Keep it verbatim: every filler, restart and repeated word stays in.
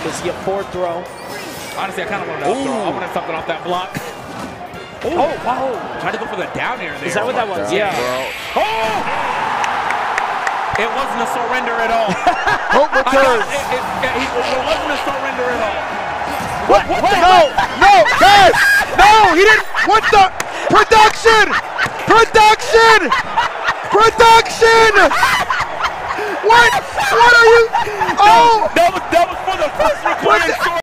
Is he a fourth throw? Honestly, I kind of wanted to throw. I wanted something off that block. Ooh. Oh, wow. Tried to go for the down air there. Is that what that was? Yeah. yeah. Oh! It wasn't a surrender at all. Hope returns. It, it, it, it, it wasn't a surrender at all. What? What? what no! No! Guys! No! He didn't! What the? Production! Production! Production! What? What are you? Oh! That was, that was for the first recording.